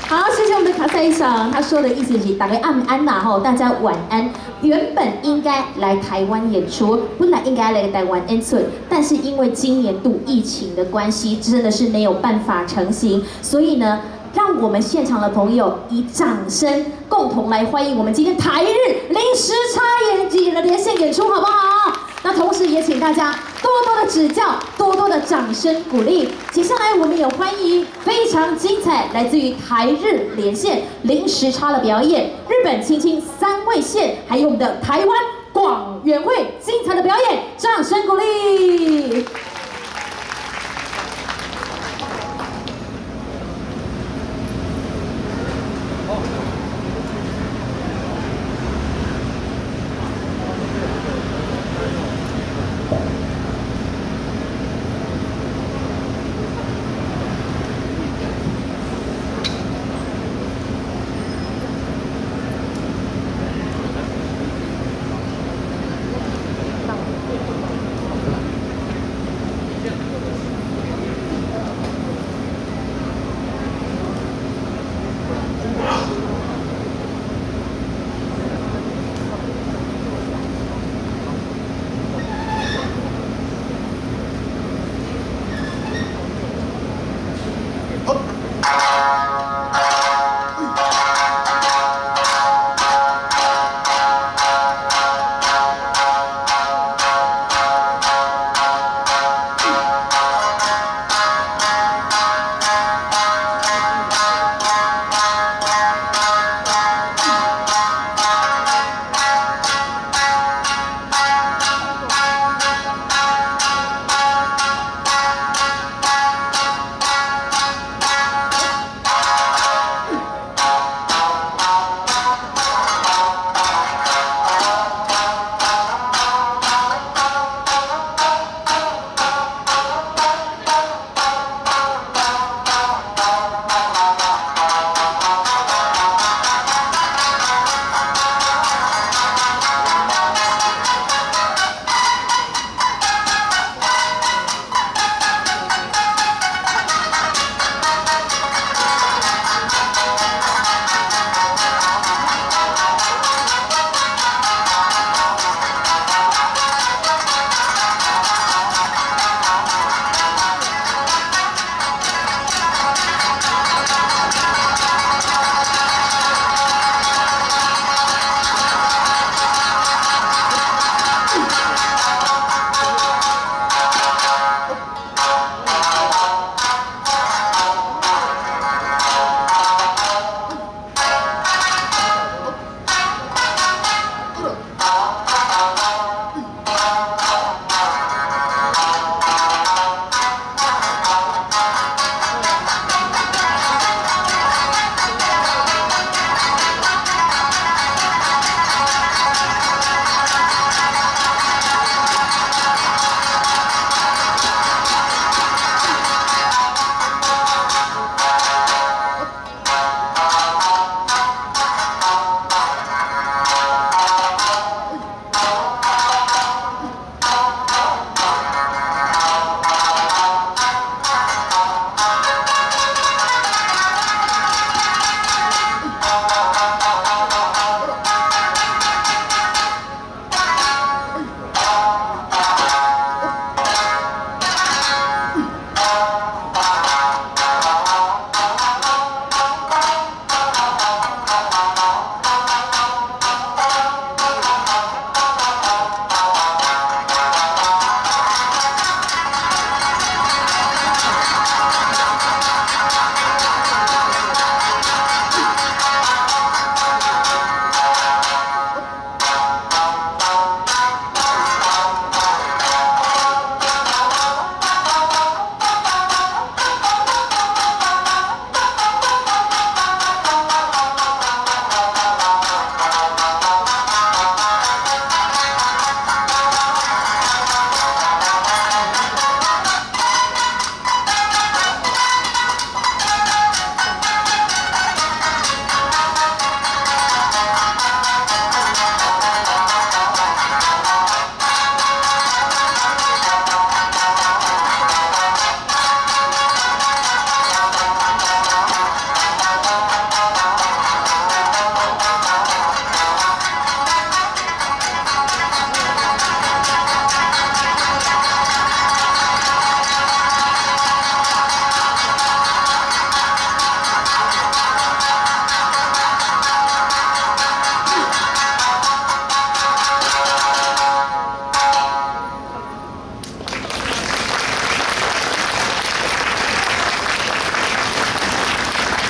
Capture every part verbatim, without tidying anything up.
好，谢谢我们的卡塞桑，他说的意思是大家安安呐吼，大家晚安。原本应该来台湾演出，本来应该来台湾演出，但是因为今年度疫情的关系，真的是没有办法成行，所以呢，让我们现场的朋友以掌声共同来欢迎我们今天台日临时差演技的连线演出，好不好？那同时也请大家多多的指教，多多的掌声鼓励。接下来我们也欢迎非常精彩，来自于台日连线临时差的表演，日本青青三位线，还有我们的台湾广远会精彩的表演，掌声鼓励。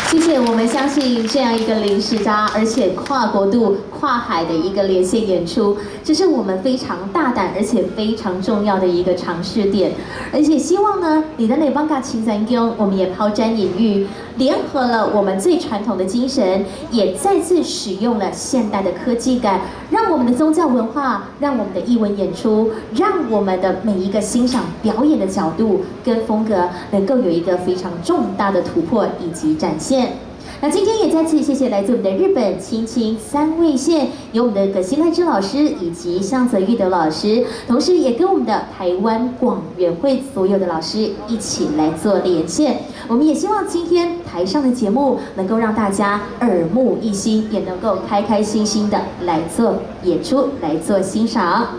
谢谢，我们相信这样一个零时差，而且跨国度、跨海的一个连线演出，这是我们非常大胆而且非常重要的一个尝试点。而且希望呢，你的内邦嘎青山宫，我们也抛砖引玉，联合了我们最传统的精神，也再次使用了现代的科技感，让我们的宗教文化，让我们的艺文演出，让我们的每一个欣赏表演的角度跟风格，能够有一个非常重大的突破以及展现。那今天也再次谢谢来自我们的日本青青三位线，有我们的葛西赖之老师以及向泽玉德老师，同时也跟我们的台湾广元会所有的老师一起来做连线。我们也希望今天台上的节目能够让大家耳目一新，也能够开开心心的来做演出，来做欣赏。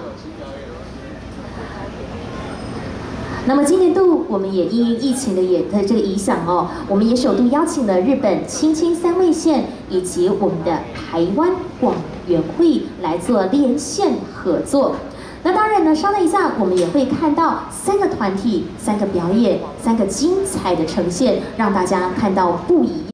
那么今年度我们也因疫情的也的这个影响哦，我们也首度邀请了日本青青三位线以及我们的台湾广元会来做连线合作。那当然呢，稍等一下，我们也会看到三个团体、三个表演、三个精彩的呈现，让大家看到不一样。